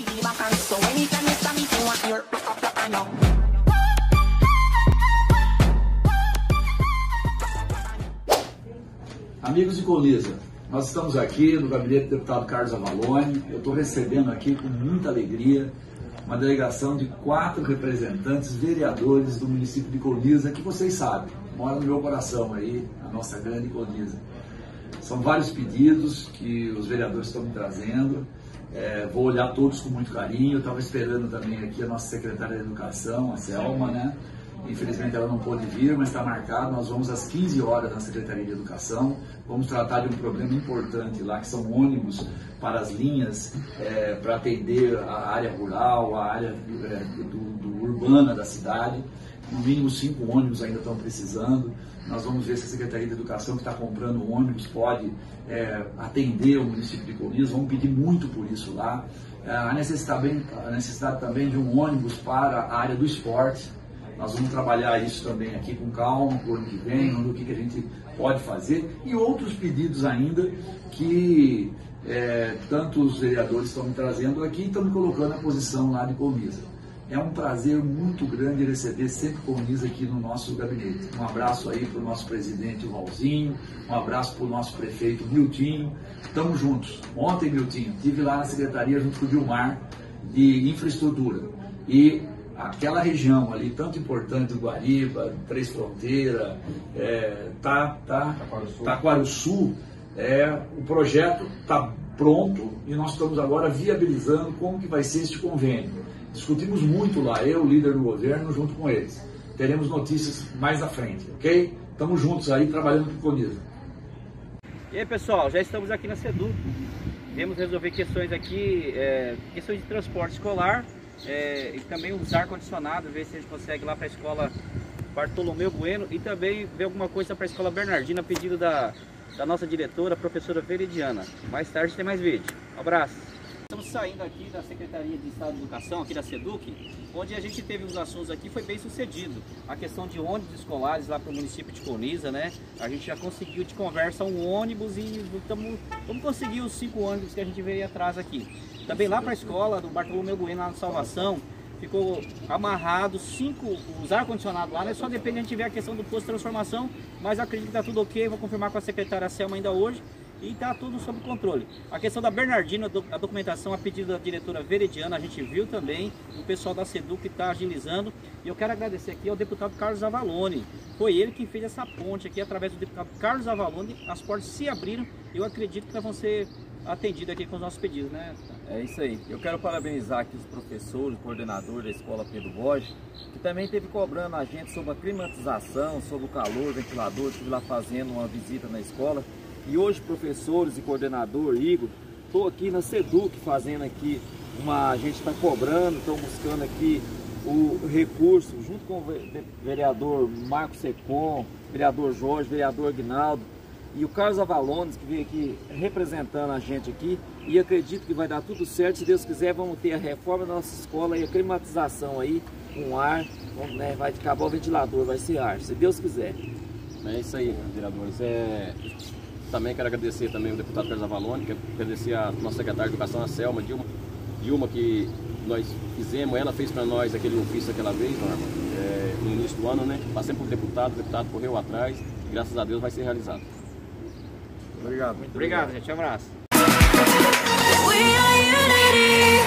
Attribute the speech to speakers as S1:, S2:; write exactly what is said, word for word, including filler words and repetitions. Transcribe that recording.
S1: Amigos de Colniza, nós estamos aqui no gabinete do deputado Carlos Avalone. Eu estou recebendo aqui com muita alegria uma delegação de quatro representantes vereadores do município de Colniza, que vocês sabem, mora no meu coração aí, a nossa grande Colniza. São vários pedidos que os vereadores estão me trazendo, é, vou olhar todos com muito carinho. Eu estava esperando também aqui a nossa secretária de Educação, a Selma, né? Infelizmente ela não pôde vir, mas está marcado. Nós vamos às quinze horas na Secretaria de Educação. Vamos tratar de um problema importante lá, que são ônibus para as linhas, é, para atender a área rural, a área é, do, do urbana da cidade. No mínimo cinco ônibus ainda estão precisando. Nós vamos ver se a Secretaria de Educação, que está comprando ônibus, pode é, atender o município de Colniza. Vamos pedir muito por isso lá. É, a, necessidade bem, a necessidade também de um ônibus para a área do esporte. Nós vamos trabalhar isso também aqui com calma, para o ano que vem, no que, que a gente pode fazer. E outros pedidos ainda que é, tanto os vereadores estão me trazendo aqui e estão me colocando à posição lá de Colniza. É um prazer muito grande receber sempre Colniza aqui no nosso gabinete. Um abraço aí para o nosso presidente Valzinho, um abraço para o nosso prefeito Miltinho. Estamos juntos. Ontem, Miltinho, estive lá na secretaria junto com o Dilmar de Infraestrutura. E aquela região ali, tanto importante do Guariba, Três Fronteiras, é, tá, tá, Taquarussu, é, o projeto está pronto e nós estamos agora viabilizando como que vai ser este convênio. Discutimos muito lá, eu, líder do governo, junto com eles. Teremos notícias mais à frente, ok? Estamos juntos aí, trabalhando com o Colniza.
S2: E aí, pessoal, já estamos aqui na SEDUC. Viemos resolver questões aqui, é, questões de transporte escolar, é, e também os ar-condicionado, ver se a gente consegue ir lá para a escola Bartolomeu Bueno e também ver alguma coisa para a escola Bernardina, a pedido da, da nossa diretora, a professora Veridiana. Mais tarde tem mais vídeo. Um abraço. Estamos saindo aqui da Secretaria de Estado de Educação, aqui da SEDUC, onde a gente teve uns assuntos aqui, foi bem sucedido. A questão de ônibus escolares lá para o município de Colniza, né? A gente já conseguiu de conversa um ônibus e tamo, vamos conseguir os cinco ônibus que a gente veio atrás aqui. Também lá para a escola do Bartolomeu Bueno, lá na Salvação, ficou amarrado cinco, os ar-condicionados lá, né? Só depende de a gente ver a questão do posto de transformação, mas acredito que está tudo ok, vou confirmar com a secretária Selma ainda hoje. E está tudo sob controle. A questão da Bernardina, a documentação a pedido da diretora Veridiana, a gente viu também, o pessoal da SEDUC está agilizando. E eu quero agradecer aqui ao deputado Carlos Avalone. Foi ele que fez essa ponte aqui, através do deputado Carlos Avalone, as portas se abriram e eu acredito que vão ser atendidos aqui com os nossos pedidos, né?
S3: É isso aí. Eu quero parabenizar aqui os professores, o coordenador da escola Pedro Borges, que também esteve cobrando a gente sobre a climatização, sobre o calor, ventilador, estive lá fazendo uma visita na escola. E hoje, professores e coordenador Igor, estou aqui na SEDUC fazendo aqui uma, a gente está cobrando, estão buscando aqui o recurso, junto com o vereador Marcos Secom, vereador Jorge, vereador Aguinaldo e o Carlos Avalone, que veio aqui representando a gente aqui, e acredito que vai dar tudo certo. Se Deus quiser, vamos ter a reforma da nossa escola e a climatização aí, com ar, vamos, né, vai acabar o ventilador, vai ser ar, se Deus quiser.
S4: É isso aí, vereadores. É... Também quero agradecer também o deputado Carlos Avalone, quero agradecer a nossa secretária de Educação, a Selma, Dilma, Dilma que nós fizemos, ela fez para nós aquele ofício aquela vez, Norma, é, no início do ano, né? Passei por deputado, o deputado correu atrás, e graças a Deus vai ser realizado.
S3: Obrigado.
S2: Muito obrigado, gente. Um abraço.